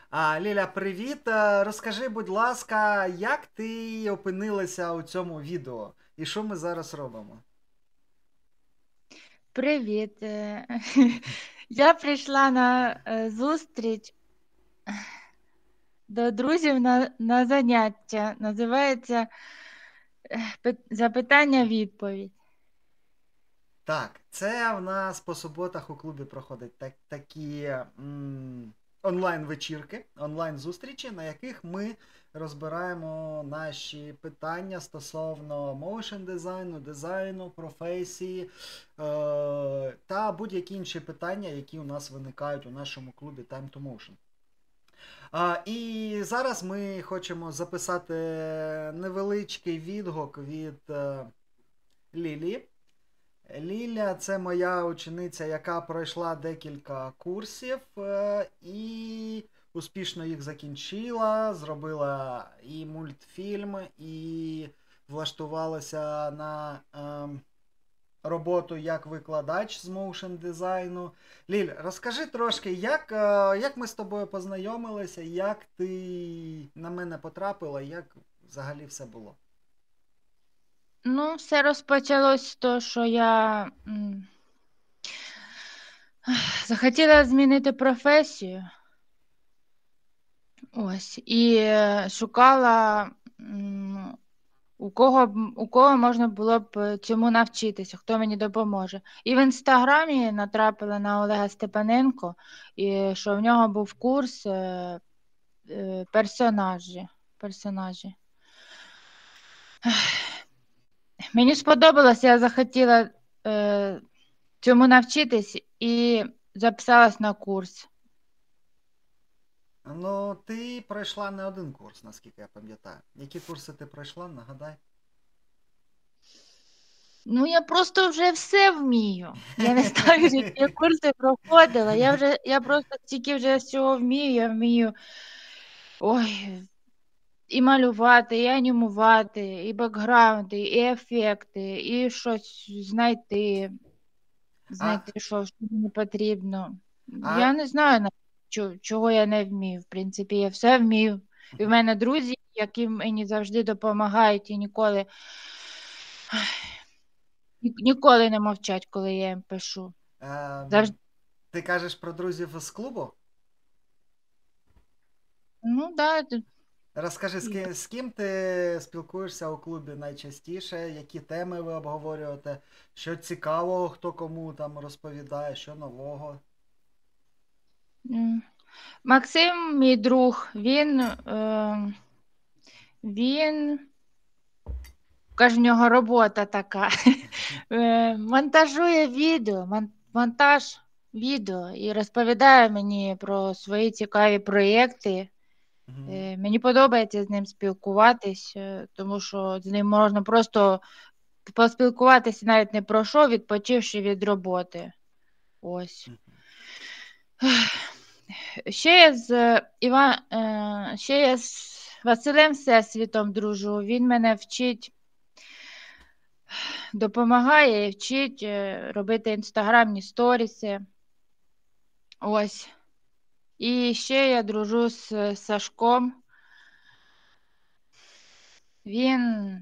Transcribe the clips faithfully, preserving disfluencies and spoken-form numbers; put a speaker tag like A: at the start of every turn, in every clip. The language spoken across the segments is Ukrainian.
A: А, Ліля, привіт. Е, Розкажи, будь ласка, як ти опинилася у цьому відео? І що ми зараз робимо?
B: Привіт. Е, Я прийшла на е, зустріч до друзів на, на заняття. Називається е, пи- запитання-відповідь.
A: Так, це в нас по суботах у клубі проходять так, такі м, онлайн-вечірки, онлайн-зустрічі, на яких ми розбираємо наші питання стосовно моушен дизайну, дизайну, професії е, та будь-які інші питання, які у нас виникають у нашому клубі Time to Motion. А, і зараз ми хочемо записати невеличкий відгук від е, Лілі. Ліля це моя учениця, яка пройшла декілька курсів е, і успішно їх закінчила, зробила і мультфільм, і влаштувалася на е, роботу як викладач з моушен дизайну. Ліль, розкажи трошки, як, е, як ми з тобою познайомилися, як ти на мене потрапила, як взагалі все було.
B: Ну, все розпочалось з того, що я м, захотіла змінити професію. Ось, і е, шукала, м, у кого, б- у кого можна було б е, цьому навчитися, хто мені допоможе. І в інстаграмі натрапила на Олега Степаненко, і що в нього був курс е, е, персонажі. персонажі. Мені сподобалось, я захотіла е, цьому навчитись і записалась на курс.
A: Ну, ти пройшла не один курс, наскільки я пам'ятаю. Які курси ти пройшла, нагадай.
B: Ну, я просто вже все вмію. Я не знаю, які курси проходила. Я вже, я просто стільки вже всього вмію. Я вмію ой, і малювати, і анімувати, і бекграунди, і ефекти, і щось знайти,
A: А,
B: знайти, що, що мені потрібно.
A: а,
B: Я не знаю, на- чо- чого я не вмію. В принципі, я все вмію. І в мене друзі, які мені завжди допомагають і ніколи, ні- ніколи не мовчать, коли я їм пишу.
A: ем,
B: Завжди.
A: ти кажеш про друзів з клубу?
B: Ну, да, т-
A: Розкажи, з
B: і-
A: ким, з ким ти спілкуєшся у клубі найчастіше, які теми ви обговорюєте, що цікавого, хто кому там розповідає, що нового.
B: м. Максим, мій друг, він, е, він, каже, в нього робота така. Е, монтажує відео, мон- монтаж відео і розповідає мені про свої цікаві проєкти.
A: Мгм.
B: Е, Мені подобається з ним спілкуватись, е, тому що з ним можна просто поспілкуватися навіть не про що, відпочивши від роботи. Ось. Ще я з е, Іва... е, ще я з Василем Всесвітом дружу. Він мене вчить, допомагає і вчить е, робити інстаграмні сторіси. Ось. І ще я дружу з Сашком. Він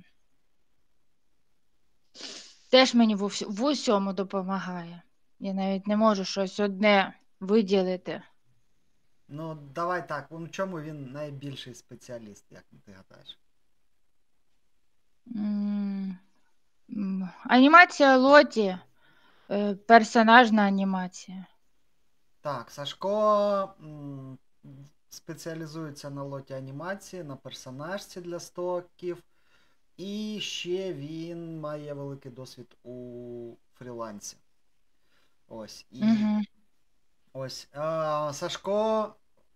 B: теж мені в, ус- в усьому допомагає. Я навіть не можу щось одне виділити.
A: Ну, давай так, у чому він найбільший спеціаліст, як ти гадаєш?
B: М, м, Анімація Лоті, е, персонажна анімація.
A: Так, Сашко м, спеціалізується на лоті анімації, на персонажці для стоків. І ще він має великий досвід у фрілансі. Ось. І
B: Угу.
A: ось. А, Сашко.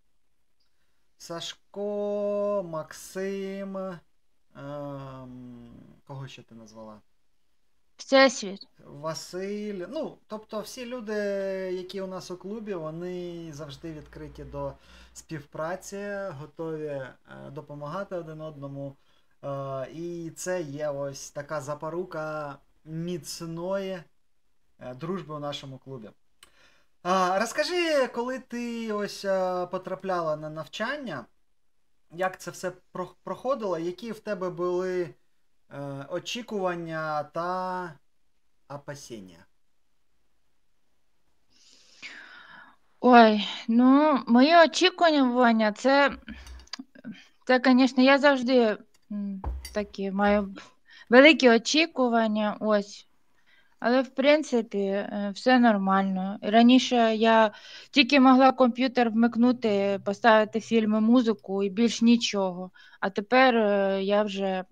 A: Сашко, Максим. ем, Кого ще ти назвала?
B: Всесвіт.
A: Василь. Ну, тобто всі люди, які у нас у клубі, вони завжди відкриті до співпраці, готові е, допомагати один одному. Е, І це є ось така запорука міцної е, дружби у нашому клубі. А, розкажи, коли ти ось а, потрапляла на навчання, як це все про- проходило, які в тебе були е, очікування та опасіння?
B: Ой, ну, мої очікування, це, це, звісно, я завжди м, такі маю великі очікування, ось. Але в принципі е, все нормально. Раніше я тільки могла комп'ютер вмикнути, поставити фільми, музику і більш нічого. А тепер е, я вже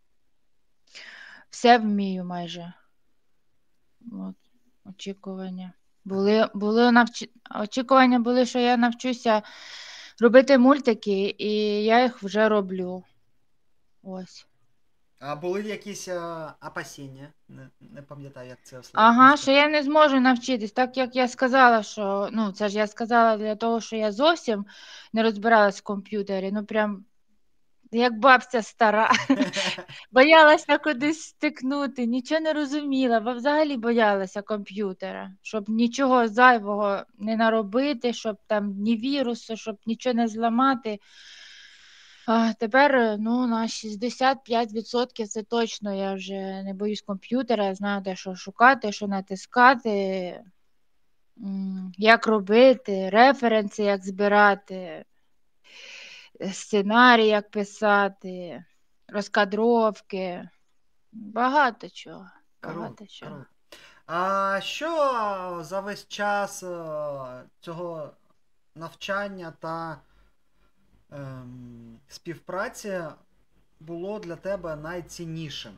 B: все вмію майже. От, очікування. Були, були навч... Очікування були, що я навчуся робити мультики, і я їх вже роблю. Ось.
A: А були якісь е, опасіння? Не, не пам'ятаю, як це слово
B: Ага,
A: українською.
B: що я не зможу навчитись, так як я сказала, що ну це ж я сказала для того, що я зовсім не розбиралась в комп'ютері. Ну прям як бабця стара. Боялася кудись стикнути, нічого не розуміла, бо взагалі боялася комп'ютера, щоб нічого зайвого не наробити, щоб там ні вірусу, щоб нічого не зламати. А тепер е, ну, на шістдесят п'ять відсотків це точно я вже не боюсь комп'ютера, я знаю, де що шукати, що натискати, м, як робити, референси, як збирати, е, сценарій, як писати, розкадровки. Багато чого.
A: Круто,
B: Багато чого.
A: круто. А що за весь час е, цього навчання та ем, співпраці було для тебе найціннішим?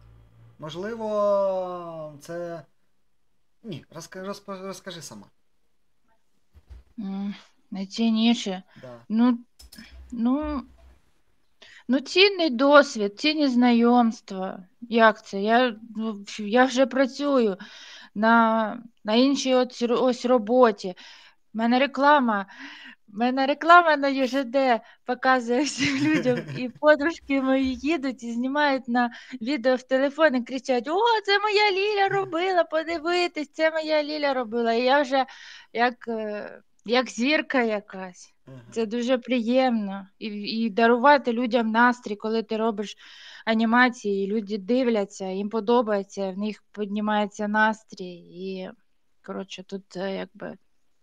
A: Можливо, це. Ні, розкажи, розп- розкажи сама.
B: М, Найцінніше.
A: Да.
B: Ну, ну, ну, цінний досвід, цінні знайомства. Як це? Я, ну, я вже працюю на, на іншій ось, ось роботі. У мене реклама. У мене реклама на Ю Ж Д показує всім людям, і подружки мої їдуть і знімають на відео в телефон і кричать: О, це моя Ліля робила, подивитись, це моя Ліля робила. І я вже як, е, як зірка якась. Це
A: Ага.
B: дуже приємно. І, і дарувати людям настрій, коли ти робиш анімації, і люди дивляться, їм подобається, в них піднімається настрій. І, коротше, тут е, якби.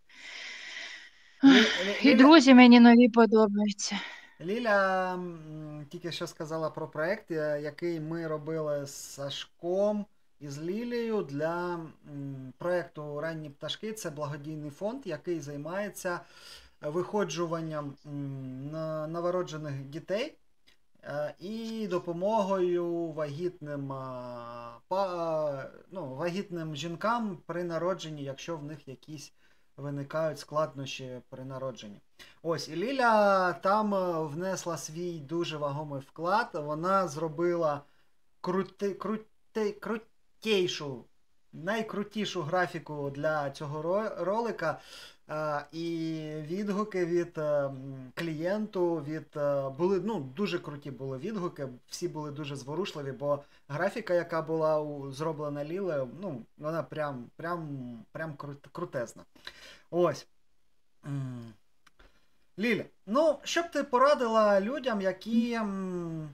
A: Лі- Лі-
B: І
A: Ліля,
B: друзі мені нові подобаються.
A: Ліля м, тільки що сказала про проект, е, який ми робили з Сашком і з Лілією для м, проекту Ранні пташки. Це благодійний фонд, який займається виходжуванням м, на- новороджених дітей е, і допомогою вагітним, а, па- ну, вагітним жінкам при народженні, якщо в них якісь виникають складнощі при народженні. Ось, і Ліля там е, внесла свій дуже вагомий вклад. Вона зробила крути, крути, крутейшу, найкрутішу графіку для цього ро- ролика. Е, І відгуки від е, м, клієнту, від е, були ну, дуже круті були відгуки, всі були дуже зворушливі, бо графіка, яка була у, зроблена Лілею, ну, вона прям, прям, прям крут- крутезна. Ось. М. Ліля, ну, що б ти порадила людям, які м,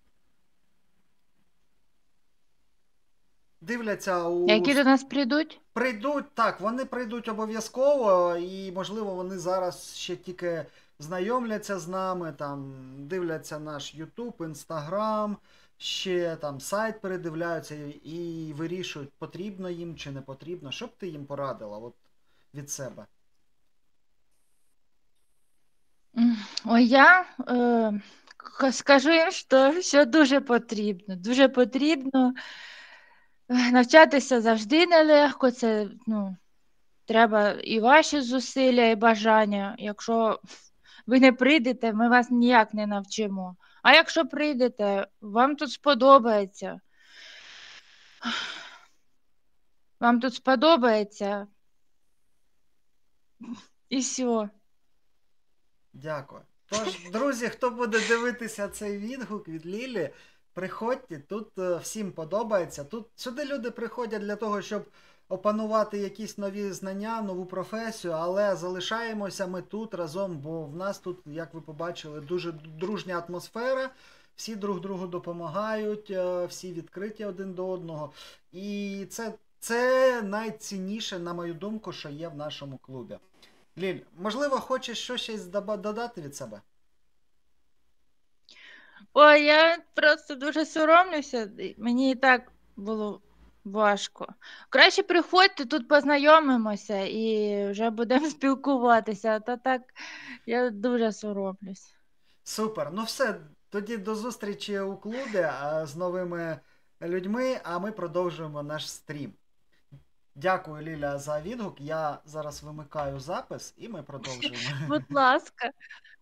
A: дивляться у
B: Які до нас прийдуть?
A: прийдуть, так, вони прийдуть обов'язково, і, можливо, вони зараз ще тільки знайомляться з нами, там, дивляться наш YouTube, Instagram, ще там сайт передивляються і, і вирішують, потрібно їм чи не потрібно. Що б ти їм порадила от, від себе?
B: М, Ой, я е, к- скажу їм, що, що дуже потрібно. Дуже потрібно. Е, Навчатися завжди нелегко. Це ну, треба і ваші зусилля, і бажання. Якщо ви не прийдете, ми вас ніяк не навчимо. А якщо прийдете, вам тут сподобається. Вам тут сподобається і все.
A: Дякую. Тож, друзі, хто буде дивитися цей відгук від Лілі, приходьте, тут е, всім подобається. Тут сюди люди приходять для того, щоб опанувати якісь нові знання, нову професію, але залишаємося ми тут разом, бо в нас тут, як ви побачили, дуже дружня атмосфера. Всі друг другу допомагають, е, всі відкриті один до одного. І це, це найцінніше, на мою думку, що є в нашому клубі. Ліль, можливо, хочеш щось доба- додати від себе?
B: Ой, я просто дуже соромлюся, і мені і так було важко. Краще приходьте, тут познайомимося і вже будемо спілкуватися. А то так я дуже соромлюсь.
A: Супер. Ну все, тоді до зустрічі у клубі а, з новими людьми, а ми продовжуємо наш стрім. Дякую, Ліля, за відгук. Я зараз вимикаю запис і ми продовжуємо.
B: Будь ласка.